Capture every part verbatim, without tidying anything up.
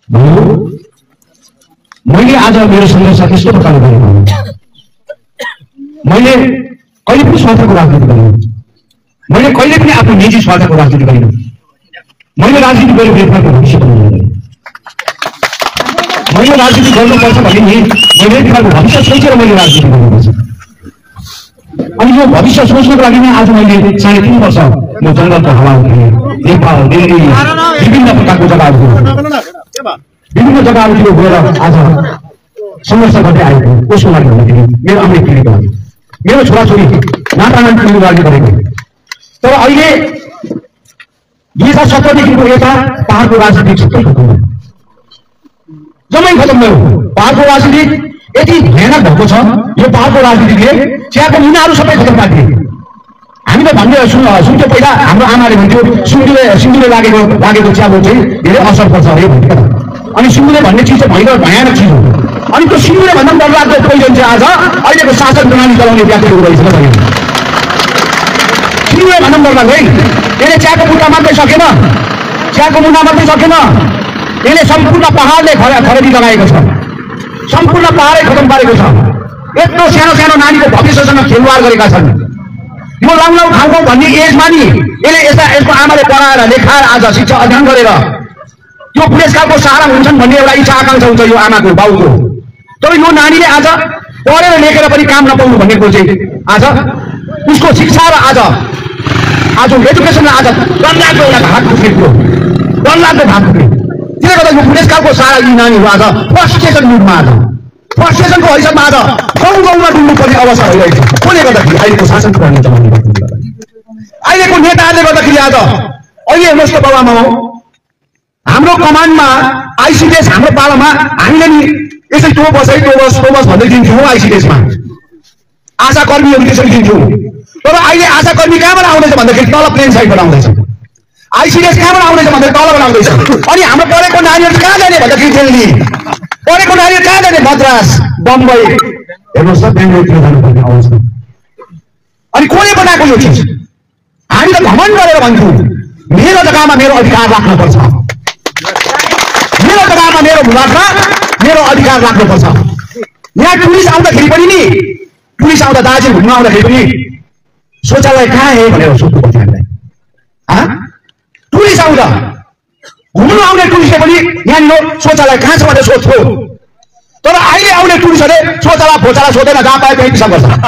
मैले आज मेरो सङ्घर्ष त्यस्तो प्रकारले गरेको मैले कहिले पनि स्वार्थको राजनीति गरेँ मैले कहिले पनि आफ्नो निजी स्वार्थको राजनीति गरेँ मैले राजनीति गरेर नेपालको भविष्य बनाउन गरेँ मैले राजनीति गर्नुपर्छ भने नि मैले नेपालको भविष्य सोचेर मैले राजनीति गर्नुपर्छ अनि यो भविष्य सोच्नको लागि नै आज मैले साढे तीन वर्ष म जङ्गलको हावा उठेँ नेपाल दिल्ली विभिन्न प्रकारको जग्गाहरू विभिन्न जग्गाहरूतिर गएर आज सङ्घर्ष गर्दै आएको कसको लागि भन्दाखेरि मेरो आउने पिँढीको लागि मेरो छोराछोरी नातानानी पिँढीको लागि गरेको तर अहिले दुई हजार सत्रदेखिको यता पहाडको राजनीति सबै खत्म भयो जम्मै खत्म भयो पहाडको राजनीति यति भयानक भएको छ यो पहाडको राजनीतिले चियाको मुनाहरू सबै खत्म पारिदिए हामी त भन्ने सुन्थ्यो पहिला हाम्रो आमाले भन्थ्यो सिन्धुले सिन्धुले लागेको लागेको चियाको चाहिँ धेरै असर पर्छ अरे भन्थ्यो अनि सिन्धुले भन्ने चिज चाहिँ भयङ्कर भयानक चिज हो अनि त्यो सिन्धुले भन्दा पनि डरलाग्दो पहिलो चाहिँ आज अहिलेको शासन प्रणाली चलाउने व्याख्याहरू रहेछ सिन्धुले भन्दा पनि डरलाग्दो है यसले चियाको मुद्दा मात्रै सकेन चियाको मुद्दा मात्रै सकेन यसले सम्पूर्ण पहाडले खरेदी लगाएको छ सम्पूर्ण पहाडै खतम पारेको छ यत्रो सानो सानो नानीको भविष्यसँग खेलवाड गरेका छन् यो लाउलाउ खाउखाउ भन्ने एजमा नि यसले यस्ता यसको आमाले पढाएर लेखाएर आज शिक्षा अध्ययन गरेर त्यो पुरस्कारको सहारा हुन्छन् भन्ने एउटा इच्छा आकांक्षा हुन्छ यो आमाको बाउको तर यो नानीले आज पढेर लेखेर पनि काम नपाउनु भन्ने कुरो चाहिँ आज उसको शिक्षा र आज आज एजुकेसनलाई आज डरलाग्दो एउटा घात पुग्ने कुरो डरलाग्दो घात पुग्ने त्यसले गर्दा यो पुरस्कारको सहारा यी नानीहरू आज फ्रस्ट्रेसन मुडमा आज फ्रस्ट्रेसनको हैसियतमा आज गाउँ गाउँमा डुल्नुपर्ने अवस्था भइरहेको छ कसले गर्दाखेरि अहिलेको शासन प्रणाली चलाउने अहिलेको नेताहरूले गर्दाखेरि आज अहिले हेर्नुहोस् त बाबुआमा हो हाम्रो कमानमा आइसिडिएस हाम्रो पालामा हामीले नि यसै टो बस है टो बस टो बस भन्दै दिन्थ्यौँ आइसिडिएसमा आशा कर्मीहरू त्यसरी दिन्थ्यौँ तर अहिले आशा कर्मी कहाँबाट आउँदैछ भन्दाखेरि तल प्लेन साइडबाट आउँदैछ आइसिडिएस कहाँबाट आउँदैछ भन्दाखेरि तलबाट आउँदैछ अनि हाम्रो पढेको नानीहरू कहाँ जाने भन्दाखेरि दिल्ली पढेको नानीहरू कहाँ जाने मद्रास बम्बई हेर्नुहोस् त बेङ्गलोरतिर जानुपर्ने अवस्था अनि कसले बनाएको यो चिज हामी त घमण्ड गरेर भन्छौँ मेरो जग्गामा मेरो अधिकार राख्नुपर्छ मेरो जग्गामा मेरो भूभागमा मेरो अधिकार राख्नुपर्छ यहाँ टुरिस्ट आउँदाखेरि पनि नि टुरिस्ट आउँदा दार्जिलिङ घुम्न आउँदाखेरि पनि शौचालय कहाँ है भनेर सोध्नु पर्छ हामीलाई टुरिस्ट आउँदा घुम्नु आउने टुरिस्टले पनि यहाँनिर शौचालय कहाँ छ भनेर सोध्थ्यो तर अहिले आउने टुरिस्टहरूले शौचालय फोचाला सोध्दैन जहाँ पाए त्यही पिसाब गर्छ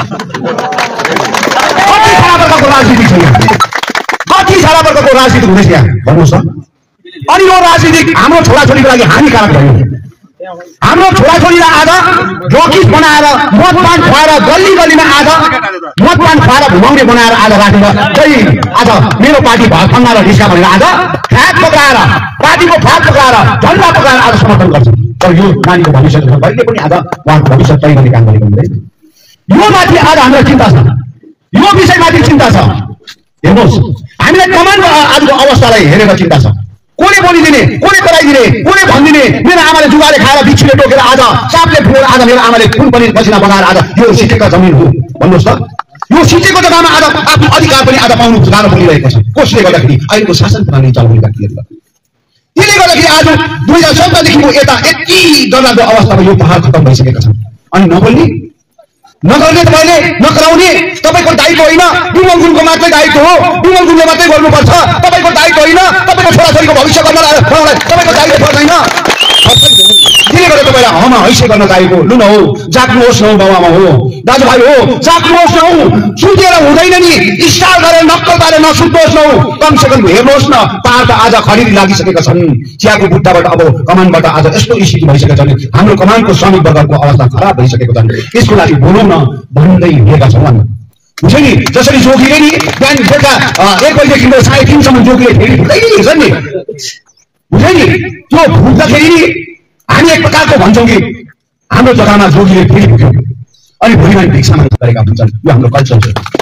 कति सारा प्रकारको राजनीति छ यहाँ कति सारा प्रकारको राजनीति हुँदैछ यहाँ भन्नुहोस् त अनि यो राजनीति हाम्रो छोराछोरीको लागि हानिकारक भयो हाम्रो छोराछोरीलाई आज ड्रकिस बनाएर मदपान खुवाएर गल्ली गल्लीमा आज मदपान खुवाएर घुमाउने बनाएर आज राखेर जै आज मेरो पार्टी भर्खङ्गा र रिस्का भनेर आज फ्ल्याग पकाएर पार्टीको फ्ल्याग पकाएर झन्डा पकाएर आज समर्थन गर्छ तर यो नानीको भविष्य कहिले पनि आज उहाँको भविष्य तय गर्ने काम गरेको हुँदैन यो माथि आज हाम्रो चिन्ता छ यो विषयमाथि चिन्ता छ हेर्नुहोस् हामीलाई कमानको आजको अवस्थालाई हेरेर चिन्ता छ कसले बोलिदिने कसले कराइदिने कसले भनिदिने मेरो आमाले जुगाले खाएर बिच्छुले टोकेर आज सापले फुलेर आज मेरो आमाले खुन पनि पसिना बगाएर आज यो सिकेको जमिन हो भन्नुहोस् त यो सिकेको जग्गामा आज आफ्नो अधिकार पनि आज पाउनु गाह्रो परिरहेको छ कसले गर्दाखेरि अहिलेको शासन प्रणाली चलाउने व्यक्तिहरूले त्यसले गर्दाखेरि आज दुई हजार चौधदेखिको यता यति डरलाग्दो अवस्थामा यो पहाड खत्म भइसकेका छन् अनि नबोल्ने नगर्ने तपाईँले नगराउने तपाईँको दायित्व होइन विमल गुरुङको मात्रै दायित्व हो विमल गुरुङले मात्रै गर्नुपर्छ तपाईँको दायित्व होइन तपाईँको छोराछोरीको भविष्य गर्न तपाईँको दायित्व पर्दैन त्यसले गर्दा तपाईँलाई हमा हैसे गर्न चाहेको लु न हो जाग्नुहोस् न हो बाबामा हो दाजुभाइ हो जाग्नुहोस् न हो सुतेर हुँदैन नि स्टार गरेर नक्कल पारेर नसुत्नुहोस् न हो कमसेकम हेर्नुहोस् न पहाड त आज खरिदी लागिसकेका छन् चियाको बुट्टाबाट अब कमानबाट आज यस्तो स्थिति भइसकेको छ हाम्रो कमानको श्रमिक वर्गको अवस्था खराब भइसकेको छ यसको लागि बोलौँ न भन्दै हिँडेका छौँ हामी हुन्छ नि जसरी जोगीले नि बिहान बेलुका एक बजीदेखि साढे तिनसम्म जोगीले फेरि फुट्दै हिँड्छ नि हुन्छ नि त्यो फुट्दाखेरि नि हामी एक प्रकारको भन्छौँ कि हाम्रो जग्गामा जोगीले फेरि फुट्यो अनि भोलिमा भिक्षामा गरेका हुन्छन् यो हाम्रो कल्चर छ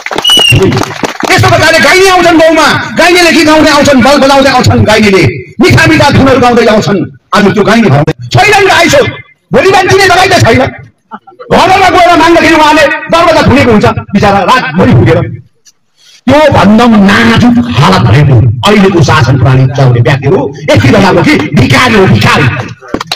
यस्तो प्रकारले गाइने आउँछन् गाउँमा गाइनेले गीत गाउँदै आउँछन् बल बजाउँदै आउँछन् गाइनेले मिठा मिठा धुनहरू गाउँदै आउँछन् आज त्यो गाइने भाउँदै छैन आइसो भोलि बिहान दिने दबाई त छैन घरमा गएर माग्दाखेरि उहाँले दरवाजा खुलेको हुन्छ बिचरा रातभरि पुगेर त्यो भन्दा नाजुक हालत भएको अहिलेको शासन प्रणाली चलाउने व्यक्तिहरू यति बेलाको कि भिखारी हो भिखारी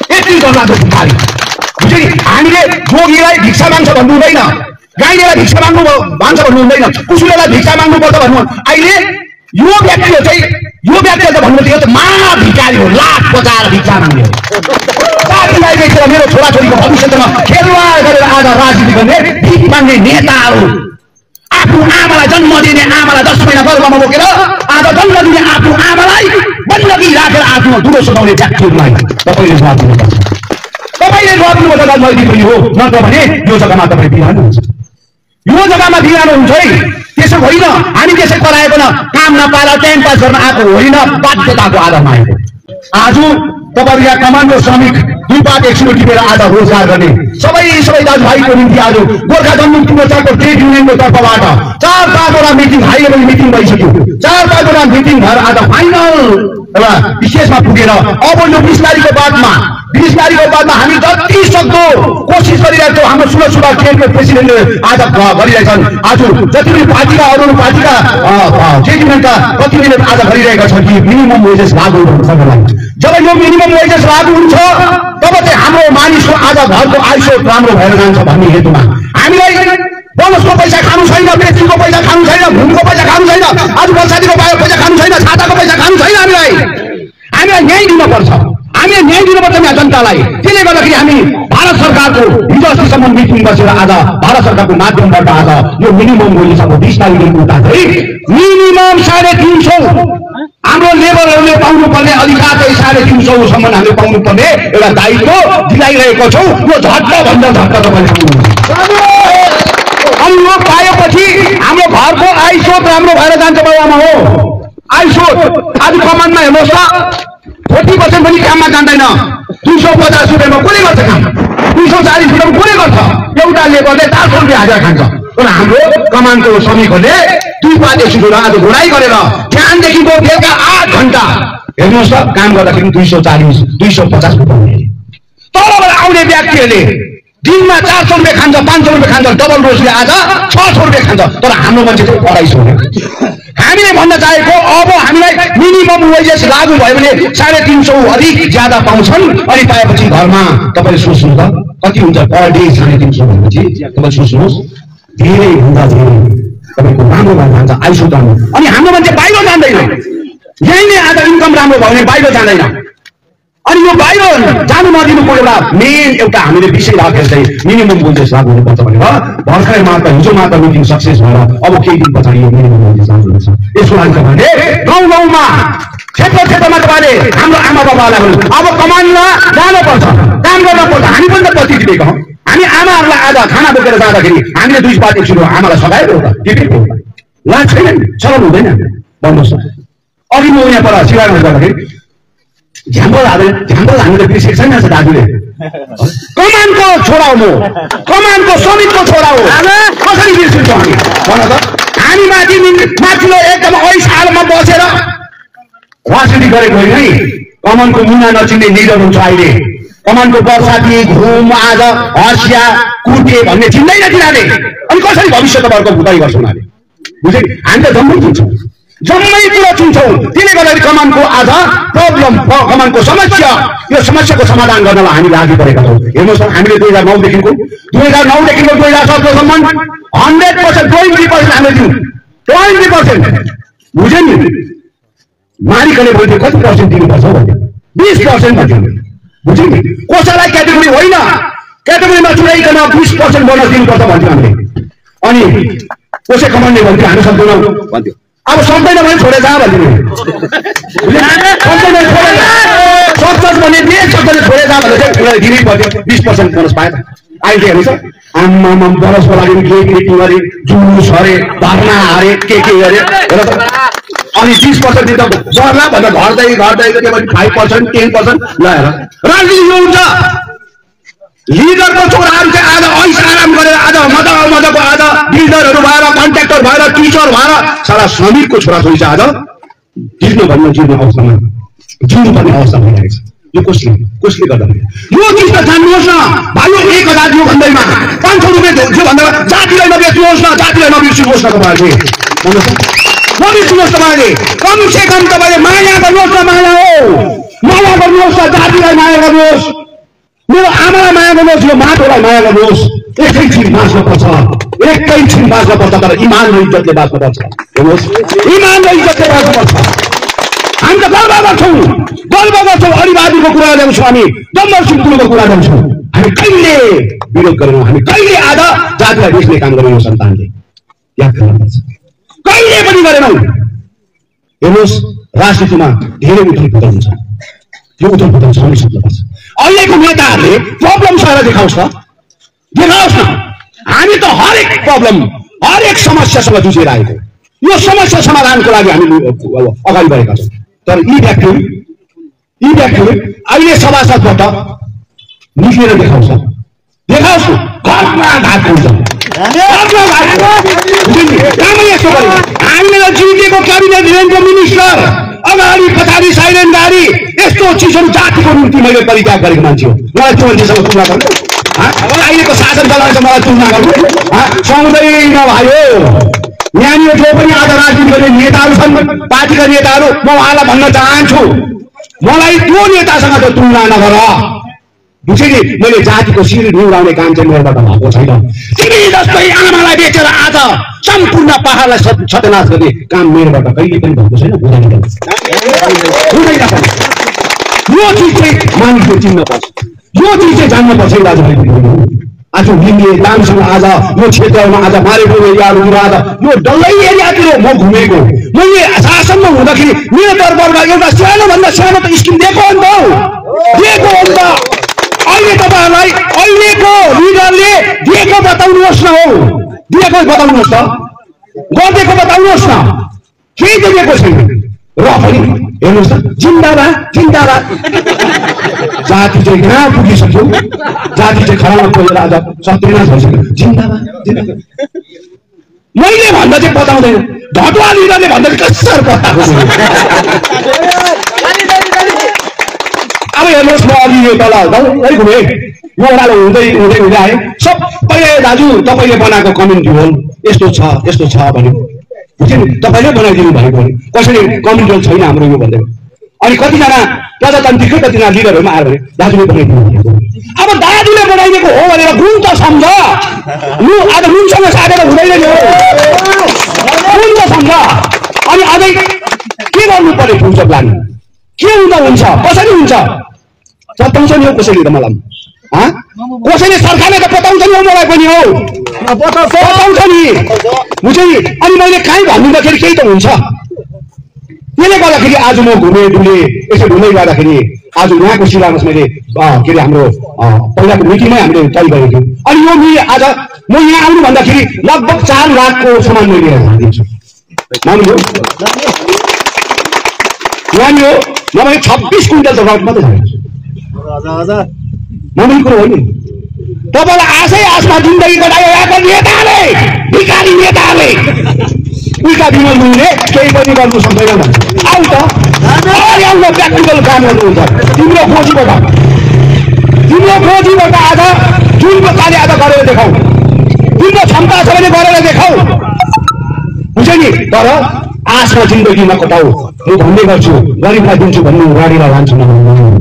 यति डरलाग्दो भिखारी बुझ्यो नि हामीले जोगीलाई भिक्षा माग्छ भन्नु हुँदैन गाईलाई भिक्षा माग्नु माग्छ भन्नु हुँदैन कुसुलेलाई भिक्षा माग्नु पर्छ भन्नु अहिले यो व्यक्ति चाहिँ यो व्यक्तिले त भन्नु थियो महा भिखारी हो लाख बचाएर भिक्षा माग्ने जातिलाई देखेर मेरो छोराछोरीको भविष्यमा खेलवाड गरेर आज राजनीति गर्ने भिख माग्ने नेताहरू आफ्नो आमालाई जन्म दिने आमालाई दस महिना गर्भमा बोकेर आज जन्म दिने आफ्नो आमालाई बन्दगी राखेर आफ्नो दुलो सुनाउने व्यक्तिहरूलाई तपाईँले जवाब दिनुपर्छ तपाईँले जवाब दिनुपर्छ राजनीति पनि हो नत्र भने यो जग्गामा तपाईँ बिरानो हुन्छ यो जग्गामा बिरानो हुन्छ है त्यसो होइन हामी त्यसै कराएको न काम नपाएर टाइम पास गर्न आएको होइन बाध्यताको आधारमा आएको आज तपाईँ यहाँ कमानको श्रमिक दुई पात एकछिन टिपेर आज रोजगार गर्ने सबै सबै दाजुभाइको निम्ति आज गोर्खा जनमुक्ति मोर्चाको ट्रेड युनियनको तर्फबाट चार पाँचवटा मिटिङ हाई लेभल मिटिङ भइसक्यो चार पाँचवटा मिटिङ भएर आज फाइनल एउटा विशेषमा पुगेर अब यो बिस तारिकको बादमा बिस तारिकको बादमा हामी जति सक्दो कोसिस गरिरहेको छौँ हाम्रो सुलभ सुलभ ट्रेनको प्रेसिडेन्टले आज गरिरहेछन् आज जति पनि पार्टीका अरू पार्टीका ट्रेड युनियनका प्रतिनिधिले आज गरिरहेका छन् कि मिनिमम वेजेस लागू गर्नुपर्छ जब यो मिनिमम वेजेस लागू हुन्छ तब चाहिँ हाम्रो मानिसको आज घरको आयस्रोत राम्रो भएर जान्छ भन्ने हेतुमा हामीलाई बोनसको पैसा खानु छैन पेन्सनको पैसा खानु छैन भूमिको पैसा खानु छैन आज वर्षादीको पैसा खानु छैन छाताको पैसा खानु छैन हामीलाई हामीलाई न्याय दिनुपर्छ हामीले न्याय दिनुपर्छ यहाँ जनतालाई त्यसले गर्दाखेरि हामी भारत सरकारको हिजो अस्तिसम्म मिटिङ बसेर आज भारत सरकारको माध्यमबाट आज यो मिनिमम वेजेस अब बिस तारिकदेखि उता चाहिँ मिनिमम साढे तिन सौ हाम्रो लेबरहरूले पाउनुपर्ने अधिकार चाहिँ साढे तिन सौसम्म हामीले पाउनुपर्ने एउटा दायित्व दिलाइरहेको छौँ यो झट्ट भन्दा झट्ट तपाईँले अनि यो पाएपछि हाम्रो घरको आयस्रोत राम्रो भएर जान्छ बाबुआमा हो आयस्रोत आज कमानमा हेर्नुहोस् त फोर्टी पर्सेन्ट पनि काममा जान्दैन दुई सौ पचास रुपियाँमा कसले गर्छ काम दुई सौ चालिस रुपियाँमा कसले गर्छ एउटा लेबरले चार सौ रुपियाँ हाजिरा खान्छ तर हाम्रो कमानको श्रमिकहरूले दुई पाँच एकसौ आज घोडाइ गरेर बिहानदेखिको बेलुका आठ घन्टा हेर्नुहोस् त काम गर्दाखेरि दुई सौ चालिस दुई सौ पचास रुपियाँ तलबाट आउने व्यक्तिहरूले दिनमा चार सौ रुपियाँ खान्छ पाँच सौ रुपियाँ खान्छ डबल रोजले आज छ सौ रुपियाँ खान्छ तर हाम्रो मान्छे चाहिँ अढाई सौ रुपियाँ हामीले भन्न चाहेको अब हामीलाई मिनिमम वेजेस लागू भयो भने साढे तिन सौ अधिक ज्यादा पाउँछन् अनि पाएपछि घरमा तपाईँले सोच्नु त कति हुन्छ पर डे साढे तिन सौ भनेपछि तपाईँ सोच्नुहोस् धेरै भन्दा धेरै तपाईँको राम्रो भएर जान्छ आइसो जानु अनि हाम्रो मान्छे बाहिर जाँदैन यही नै आज इन्कम राम्रो भयो भने बाहिर जाँदैन अनि यो बाहिर जानु नदिनुको एउटा मेन एउटा हामीले विषय राखेर चाहिँ मिनिमम वेजेस लागू हुनुपर्छ भनेर भर्खरै मात्र हिजो मात्र मिटिङ सक्सेस भएर अब केही दिन पछाडि यो मिनिमम वेजेस लागू हुनेछ यसको लागि तपाईँले गाउँ गाउँमा क्षेत्र क्षेत्रमा तपाईँले हाम्रो आमा बाबालाई अब कमानमा जानुपर्छ काम गर्नुपर्छ हामी पनि त पछि दिएको हौ हामी आमाहरूलाई आज खाना बोकेर जाँदाखेरि हामीले दुई पाँच एकछिन आमालाई सघाएको हो त टिपेको हो लाज छैन सरल हुँदैन भन्नुहोस् न अघि म यहाँ पर सिगारमा जाँदाखेरि झ्याम्बल हाले झ्याम्बल हाल्ने बिर्सेको छैन दाजुले कमानको छोरा हो म कमानको श्रमिकको छोरा हो कसरी बिर्सिन्छौँ हामी भन त हामी माथि माथिल्लो एकदम ऐसालमा बसेर राजनीति गरेको होइन है कमानको मुना नचिन्ने लिडर हुन्छ अहिले कमानको बर्साती घुम आज हँसिया कुटे भन्ने चिन्दैन तिनीहरूले अनि कसरी भविष्य तपाईँहरूको भुटाइ गर्छ उनीहरूले बुझ्यो हामी त जम्मै चिन्छौँ जम्मै कुरा चिन्छौँ त्यसले गर्दाखेरि कमानको आज प्रब्लम कमानको समस्या यो समस्याको समाधान गर्नलाई हामी लागि परेका छौँ हेर्नुहोस् न हामीले दुई हजार नौदेखिको दुई हजार नौदेखिको दुई हजार सत्रसम्म हन्ड्रेड पर्सेन्ट ट्वेन्टी पर्सेन्ट हामीले दिउँ ट्वेन्टी पर्सेन्ट बुझ्यो नि मालिकले बोल्थ्यो कति पर्सेन्ट दिनुपर्छ भन्थ्यो बिस पर्सेन्ट भन्थ्यो बुझ्यो नि कसैलाई क्याटेगोरी होइन क्याटेगोरीमा चुनाइकन बिस पर्सेन्ट बोनस दिनुपर्छ भन्थ्यो हामीले अनि कसै कमानले भन्थ्यो हामी सक्दैनौँ भन्थ्यो अब सक्दैन भने छोडेर जा भन्थ्यो सक्छ भने देश सक्दैन छोडेर जा भने चाहिँ उसलाई दिनै पर्थ्यो बिस पर्सेन्ट बोनस पाएन अहिले हेर्नुहोस् आम्मामा बोनसको लागि केक मिटिङ गरे जुलुस हरे धर्ना हारे के के गरे हेर त अनि बिस पर्सेन्ट दिँदा गर्ला भनेर घट्दै घट्दै त्यसपछि फाइभ पर्सेन्ट टेन पर्सेन्ट ल हेर राजनीति यो हुन्छ लिडरको छोराहरू चाहिँ आज ऐस आराम गरेर आज मजा मजाको आज बिल्डरहरू भएर कन्ट्राक्टर भएर टिचर भएर सारा श्रमिकको छोराछोरी चाहिँ आज जित्नु भन्ने जित्ने अवस्थामा जिउनुपर्ने अवस्था भइरहेको छ यो कसले कसले गर्दा यो चिज त जान्नुहोस् न भाइ एक हजार दियो भन्दैमा पाँच सौ रुपियाँ दियो भन्दा जातिलाई नबेच्नुहोस् न जातिलाई नबिर्सिनुहोस् न तपाईँहरूले भन्नुहोस् नबिर्सिनुहोस् तपाईँले कम से कम तपाईँले माया गर्नुहोस् न माया हो माया गर्नुहोस् न जातिलाई माया गर्नुहोस् आमालाई माया गर्नुहोस्, यो माटोलाई माया गर्नुहोस्। एकैछिन बाँच्न पर्छ, एकैछिन बाँच्न पर्छ, तर इमान र इज्जतले बाँच्न पर्छ। हेर्नुहोस्, इमान र इज्जतले बाँच्न पर्छ। हामी त गर्व गर्छौँ, गर्व गर्छौँ, अरिवादीको कुरा ल्याउँछौँ, हामी डम्बर सिद्धुको कुरा ल्याउँछौँ। हामी कहिले विरोध गरेनौँ, हामी कहिले आधा जातिलाई बेच्ने काम गरेनौँ। सन्तानले याद गर्नुपर्छ, कहिले पनि गरेनौँ। हेर्नुहोस्, राजनीतिमा धेरै उथल पुथल हुन्छ, यो उथल पुथल सहन सक्नुपर्छ। अहिलेको नेताहरूले प्रब्लम सहेर देखाउँछ, देखाओस् न। हामी त हरेक प्रब्लम, हरेक समस्यासँग जुझेर आएको, यो समस्या समाधानको लागि हामी अगाडि बढेका छौँ। तर यी व्यक्तिहरू यी व्यक्तिहरू अहिले सभासदबाट निस्केर देखाउँछ, देखाओस् न। घरमा घाट हुन्छ, हामीले जितेको क्याबिनेट रेन्जको मिनिस्टर अगाडि पछाडि साइलेन्ट गाडी, यस्तो चिजहरू जातिको निम्ति मैले परित्याग गरेको मान्छे हो। मलाई त्यो मान्छेसँग तुलना गर्नु, अहिलेको शासन चलाएर मलाई तुलना गर्नु सुहाउँदैन भाइयो। यहाँनिर जो पनि आज राजनीति गर्ने नेताहरू छन्, पार्टीका नेताहरू, म उहाँलाई भन्न चाहन्छु, मलाई त्यो नेतासँग त तुलना नगर। बुझे नि, मैले जातिको शिर निहुराउने काम चाहिँ मेरोबाट भएको छैन। तिमी जस्तै आमालाई बेचेर आज सम्पूर्ण पहाडलाई सत्यनाश गर्ने काम मेरोबाट कहिले पनि भएको छैन, हुँदैन हुँदैन। यो चिज चाहिँ मानिसले चिन्न पर्छ, यो चिज चाहिँ जान्न पर्छ। दाजुभाइ आज लिङ्गे दामसँग आज यो क्षेत्रमा आज मारेको एरियाहरूतिर आज यो डल्लै एरियातिर म घुमेको, मैले शासनमा हुँदाखेरि मेरो तर्फबाट एउटा सानो भन्दा सानो त स्किम दिएको हो नि त, दिएको हो नि त। अहिले तपाईँहरूलाई अहिलेको लिडरले दिएको बताउनुहोस् न, हो दिएको बताउनुहोस् त, गरिदिएको बताउनुहोस् न, केही त दिएको छैन। र पनि हेर्नुहोस् त, जिन्दाबाद जिन्दाबाद। जाति चाहिँ कहाँ पुगिसक्यो, जाति चाहिँ खराब खोलेर आज सत्यानाश भइसक्यो। जिन्दाबाद जिन्दाबाद मैले भन्दा चाहिँ बताउँदैन, भटुवा लिडरले भन्दा चाहिँ कसरी बताएको। अब हेर्नुहोस्, म अघि यो तल है घुमेँ, म ओह्रालो हुँदै हुँदै हुँदै आएँ, सबैले दाजु तपाईँले बनाएको कम्युनिटी होल यस्तो छ यस्तो छ भन्यो। बुझ्यो नि, तपाईँले बनाइदिनु भएको भने कसैले कम्युनिटी होल छैन हाम्रो यो भन्दै। अनि कतिजना प्रजातान्त्रिकै कतिजना लिडरहरूमा आएर भने दाजुले बनाइदिनु भएको। अब दाजुले बनाइदिएको हो भनेर गुण त सम्झ, लु आज गुणसँग साटेर हुँदैन नि, गुण त सम्झ। अनि अझै के गर्नु पर्यो, फ्युचर प्लान के हुँदा हुन्छ, कसरी हुन्छ, बताउँछ नि हो कसैले त मलाई। कसैले सरकारले त बताउँछ नि हो मलाई पनि, हो बताउँछ नि, बुझ्यो नि। अनि मैले कहीँ भनिदिँदाखेरि केही त हुन्छ। त्यसले गर्दाखेरि आज म घुमेँ डुलेँ, यसो घुम्दै गर्दाखेरि आज यहाँको सिलाबस मैले के अरे हाम्रो पहिलाको मिटिङमै हामीले तय गरेको थियौँ। अनि यो मैले आज म यहाँ आउनु भन्दाखेरि लगभग चार लाखको सामान मैले लिएर जाँदिन्छु। मान्नु यहाँनिर नभए छब्बिस क्विन्टल त रड मात्रै जान्छ, मामुली कुरो होइन। तपाईँलाई आशै आशमा जिन्दगी कटायो यहाँको नेताले, भिखारी नेताले। उल्टा विमल गुरुङले केही पनि गर्नु सक्दैन भन्छ। आउ त आउन प्र्याक्टिकल काम गर्नुहुन्छ। तिम्रो खोजीबाट तिम्रो खोजीबाट आज जुन प्रकारले आज गरेर देखाऊ, तिम्रो क्षमता छ भने गरेर देखाऊ, बुझ्यो नि। तर आशमा जिन्दगी नकटाऊ। म भन्ने गर्छु, गरिबलाई दिन्छु भन्नु, गाडीलाई लान्छु नभन्नु।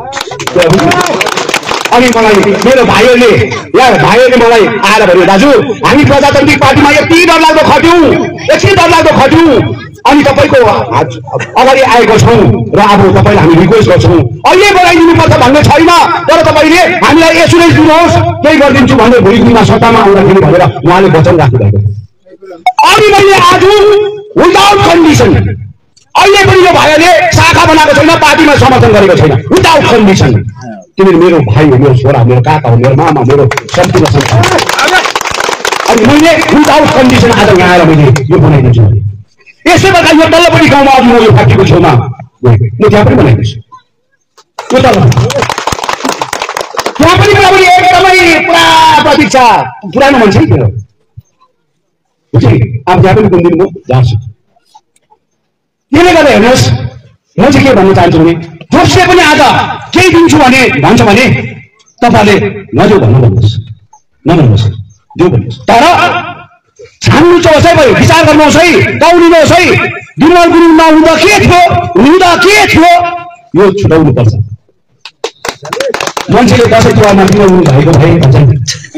अनि मलाई मेरो भाइहरूले या भाइहरूले मलाई आएर भन्यो, दाजु हामी प्रजातान्त्रिक पार्टीमा यति डरलाग्दो खट्यौँ, एकछिन डरलाग्दो खट्यौँ, अनि तपाईँको अगाडि आएको छौँ र अब तपाईँलाई हामी रिक्वेस्ट गर्छौँ अहिले बनाइदिनुपर्छ भन्ने छैन, तर तपाईँले हामीलाई एसुरेन्स दिनुहोस्, केही गरिदिन्छु भन्ने भुइँमा सत्तामा आउँदाखेरि भनेर उहाँले वचन राख्नुभएको। अनि मैले आज विदाउट कन्डिसन, अहिले पनि यो भाइले शाखा बनाएको छैन, पार्टीमा समर्थन गरेको छैन, विदाउट कन्डिसन। तिमीहरू मेरो भाइ हो, मेरो छोरा, मेरो काका हो, मेरो मामा, मेरो सम्पूर्ण संसार। अनि मैले विदाउट कन्डिसन आज यहाँ आएर मैले यो बनाइदिन्छु। यसै प्रकार यो तल्लोपट्टि गाउँमा अघि म यो फ्याक्ट्रीको छेउमा गएँ, म त्यहाँ पनि बनाइदिन्छु। यो तल त्यहाँ पनि पनि एकदमै पुरा प्रतीक्षा, पुरानो मान्छे नि थियो। बुझ्यो, अब त्यहाँ पनि कुन दिन म जान्छु। त्यसले गर्दा हेर्नुहोस्, म चाहिँ के भन्न चाहन्छु भने जसले पनि आज केही दिन्छु भने भन्छ भने तपाईँले नजाऊ भन्नु भन्नुहोस्, नभन्नुहोस्, जो भन्नुहोस्, तर छान्नु चाहिँ होस् है, भयो विचार गर्नुहोस् है, दौडिनुहोस् है। विमल गुरुङ नहुँदा के थियो, हुँदा के थियो, यो छुटाउनु पर्छ। मान्छेले दसैँ तिहारमा बिमार हुनु भएको भए भन्छ नि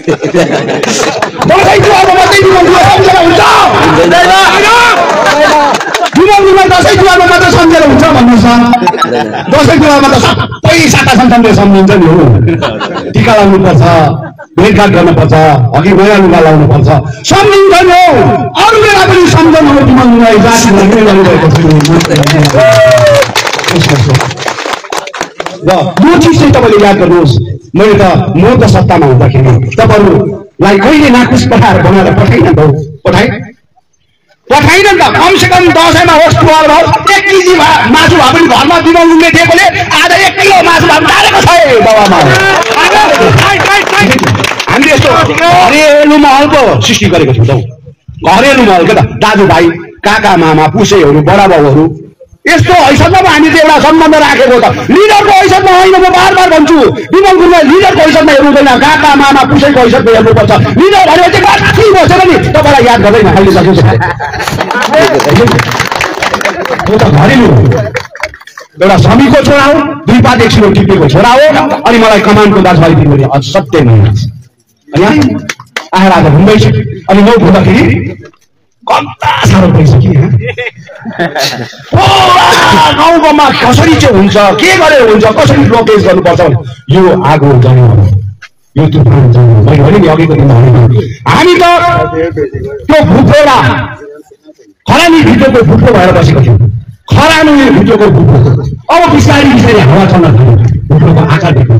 दसैँ तिहारमा मात्रै बिमार हुनु सम्झेर हुन्छ बिमार बिमार दसैँ तिहारमा मात्रै सम्झेर हुन्छ भन्नुहोस् न दसैँ तिहारमा त सबै साटा सन्तानले सम्झिन्छ नि हो टिका लाउनुपर्छ भेटघाट गर्नुपर्छ अघि नयाँ लुगा लाउनु पर्छ सम्झिन्छ नि हो अरू बेला पनि सम्झनु हो बिमार जाति गरिरहेको छु र यो चिज चाहिँ तपाईँले याद गर्नुहोस् मैले त म त सत्तामा हुँदाखेरि तपाईँहरूलाई कहिले नाकुस पठाएर बनाएर पठाइन त पठाइ पठाइन नि त कमसे कम दसैँमा होस् तिहार होस् एक केजी मासु भए पनि घरमा बिमार उनले दिएकोले आज एक किलो मासु भए पनि डालेको छ बाबामा हामीले यस्तो घरेलु महल पो सृष्टि गरेको छौँ त घरेलु महल के त दाजुभाइ काका मामा पुसेहरू बडाबाउहरू यस्तो हैसियतमा हामी चाहिँ एउटा सम्बन्ध राखेको त लिडरको हैसियतमा होइन म बार बार भन्छु विमल गुरुङले लिडरको हैसियतमा हेर्नु हुँदैन काका मामा पुसैको हैसियतमा हेर्नुपर्छ लिडर भनेर चाहिँ माथि बसेर नि तपाईँलाई याद गर्दैन अहिले सकिन्छ त्यो त घरेलु एउटा समीको छोरा हो दुई पात एक सिलो टिपेको छोरा हो अनि मलाई कमानको दाजुभाइ दिनु असाध्यै मन अनि आएर आज घुम्दैछु अनि म घुम्दाखेरि कम्ता साह्रो भइसक्यो गाउँमा कसरी चाहिँ हुन्छ के गरेर हुन्छ कसरी ब्लकेज गर्नुपर्छ यो आगो जन्म यो तुफान जन्म मैले भने नि अघिको दिनमा भने हामी त त्यो भुटोरा खरानी भित्रको भुटो भएर बसेको थियौँ खरानी भित्रको भुटो अब बिस्तारै बिस्तारै हावा चल्न थाल्यो भुटोको आकार देख्नु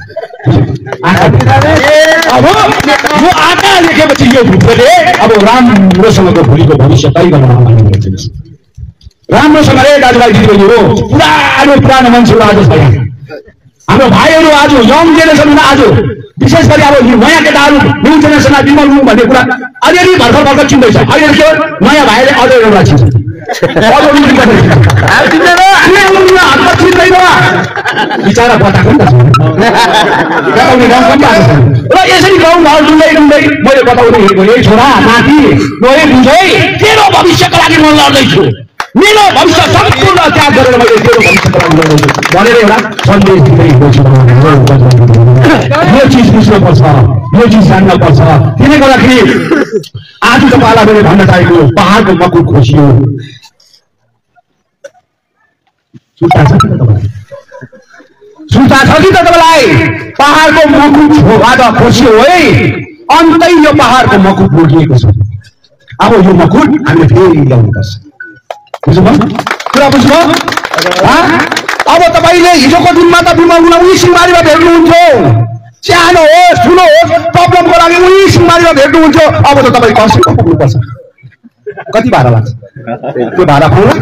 अब यो आकार देखेपछि यो भुटोले अब राम्रोसँगको भोलिको भविष्य तय गर्न नमान्नु राम्रोसँगले दाजुभाइ दिदीबहिनी हो पुरानो पुरानो मान्छेहरू आज छ हाम्रो भाइहरू आज यङ जेनेरेसन आज विशेष गरी अब नयाँ केटाहरू न्यू जेनेरेसनमा विमल गुरुङ भन्ने कुरा अलिअलि भर्खर भर्खर चिन्दैछ अलिअलि के नयाँ भाइले अझ एउटा चिन्छ बिचरा बताएको नि त र यसरी गाउँ घर डुल्दै डुल्दै मैले बताउँदै हिँडेको यही छोरा नाति नयाँ बुझै तेरो भविष्यको लागि म लड्दैछु मेरो भविष्य सम्पूर्ण त्याग गरेर मैले तेरो भविष्यको लागि लड्दैछु भनेर एउटा सन्देश दिँदै हिँड्दैछु यो चिज बुझ्नुपर्छ यो चिज जान्नुपर्छ त्यसले गर्दाखेरि आज तपाईँलाई मैले भन्न चाहेको पहाडको मकुट खोसियो सुर्ता छ कि तपाईँलाई सुर्ता छ कि त तपाईँलाई पहाडको मकुट आज खोसियो है अन्तै यो पहाडको मकुट लुटिएको छ अब यो मकुट हामीले फेरि ल्याउनुपर्छ बुझ्नुभयो कुरा बुझ्नुभयो अब तपाईँले हिजोको दिनमा त बिमल गुरुङ उही सिंहमारीमा भेट्नुहुन्थ्यो सानो होस् ठुलो होस् प्रब्लमको लागि उही सिंहमारीमा भेट्नुहुन्थ्यो अब त तपाईँ कसैको पुग्नुपर्छ कति भाडा लाग्छ त्यो भाडा पाउला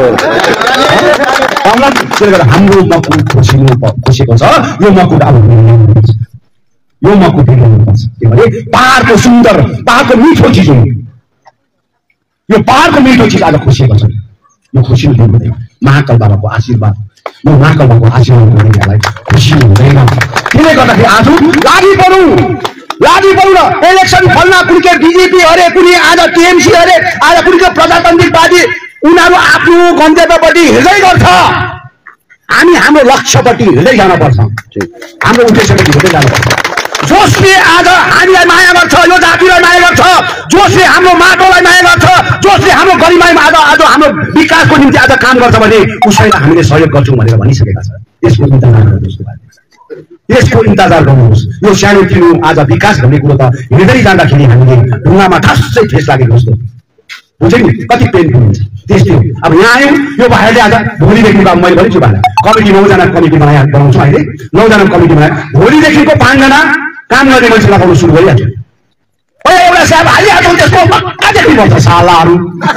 पाउला त्यसले गर्दा हाम्रो मकुट खोसिनु खोसेको छ यो मकुट अब यो मकुट ल्याउनुपर्छ किनभने पहाडको सुन्दर पहाडको मिठो चिज हो यो पहाडको मिठो चिज आज खोसिएको छ यो खुसी हुँदैन महाकाल बाबाको आशीर्वाद यो महाकाल बाबाको आशीर्वाद गर्नेहरूलाई खुसी हुँदैन त्यसले गर्दाखेरि आज लागि परौँ लागि परौँ न इलेक्सन फल्ना कुनै बिजेपी अरे कुनै आज टिएमसी अरे आज कुनै प्रजातान्त्रिक पार्टी उनीहरू आफ्नो गन्तव्यपट्टि हिँड्दै गर्छ हामी हाम्रो लक्ष्यपट्टि हिँड्दै जानुपर्छ हाम्रो उद्देश्यपट्टि हिँड्दै जानुपर्छ जसले आज हामीलाई माया गर्छ यो जातिलाई माया गर्छ जसले हाम्रो माटोलाई माया गर्छ जसले हाम्रो गरिमामा आज आज हाम्रो विकासको निम्ति आज काम गर्छ भने उसैलाई हामीले सहयोग गर्छौँ भनेर भनिसकेका छ यसको इन्तजार गर्नुहोस् यसको इन्तजार गर्नुहोस् यो सानो तिनो आज विकास भन्ने कुरो त हिँड्दै जाँदाखेरि हामीले ढुङ्गामा ठस्सै ठेस लागेको जस्तो हुन्छ नि कति पेनफुल हुन्छ त्यस्तै अब यहाँ आयौँ यो भाइले आज भोलिदेखि मैले भनेछु भाइ कमिटी नौजना कमिटी बनाएर बनाउँछु अहिले नौजना कमिटी बनाएर भोलिदेखिको पाँचजना काम गर्ने मान्छे लगाउनु सुरु गरिहाल्छ एउटा साहब हालिहाल्छौँ त्यसको मक्का देख्नुपर्छ सालाहरू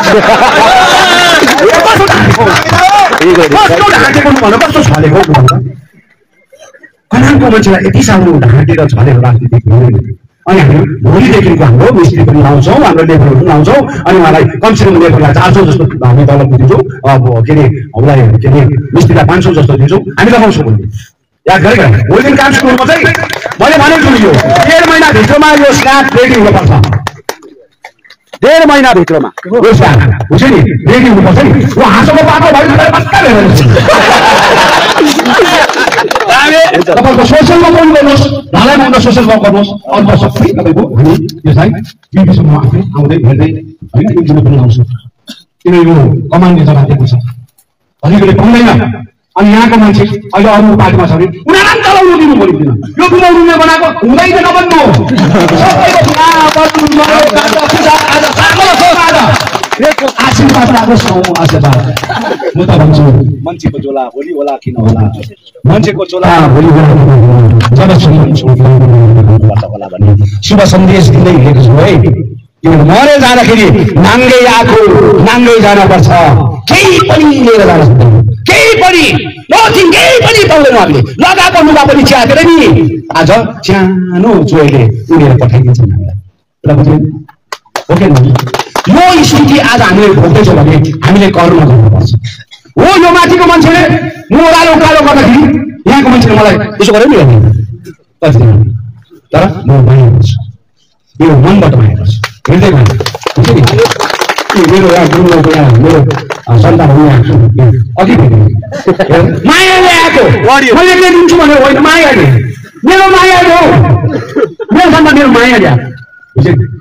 कस्तो ढाँटेको भन्दा कस्तो छलेको कमानको मान्छेलाई यति साह्रो ढाँटेर छलेर राजनीतिक हुँदैन अनि हामी भोलिदेखिको हाम्रो मिस्त्री पनि लाउँछौँ हाम्रो लेबरहरू पनि लाउँछौँ अनि उहाँलाई कमसेकम लेबरलाई चार सौ जस्तो हामी तलब दिन्छौँ अब के अरे उसलाई के अरे मिस्त्रीलाई पाँच सौ जस्तो दिन्छौँ हामी लगाउँछौँ भोलि याद गरेका भोलि दिन काम सुरुमा चाहिँ मैले भनेको छु यो डेढ महिनाभित्रमा यो स्ल्याब रेडी हुनुपर्छ डेढ महिनाभित्रमा यो स्ल्याब हुन्छ नि रेडी हुनुपर्छ नि ऊ हाँसोको बाटो भयो पक्का तपाईँको सोसियलमा पनि गर्नुहोस्, ढालाई मन्द सोसियलमा गर्नुहोस्, अरू सबै तपाईँको हामी यसलाई टिभीसम्म आफै आउँदै हेर्दै होइन इन्जिन पनि आउँछ। किन यो कमान्ने जग्गा दिएको छ घरिघरि पाउँदैन। अनि यहाँको मान्छे अहिले अरू पार्टीमा छ भने उनीहरूलाई चलाउनु दिनु परिँदैन। यो गुमाउनुले बनाएको हुँदैन नबन्नु आशीर्वाद लाग्नुहोस् न आशीर्वाद। म त भन्छु मान्छेको झोला भोलि होला किन होला, मान्छेको झोला भोलि होला भन्ने शुभ सन्देश दिँदै हिँडेको छु है। किनभने मरे जाँदाखेरि नाङ्गै आएको नाङ्गै जानुपर्छ, केही पनि लिएर जान सक्दैन, केही पनि नथिङ केही पनि पाउँदैनौँ हामीले। लगाएको लुगा पनि च्यातेर नि आज सानो चोइले उडेर पठाइदिन्छन् हामीलाई। ओके यो स्थिति आज हामीले भोग्दैछौँ भने हामीले कर्म गर्नुपर्छ। हो यो माथिको मान्छेले म ओह्रालो उकालो गर्दाखेरि यहाँको मान्छेले मलाई यसो गरेर नि हेर्ने तर म माया गर्छु, यो मनबाट माया गर्छु, हृदय माया हुन्छ नि। मेरो यहाँ गुरुको यहाँ मेरो सन्तानहरू यहाँ अघि मायाले आएको मैले के दिन्छु भनेर होइन, मायाले मेरो मायाले हो, मेरो सन्तान मेरो मायाले आएको हुन्छ नि।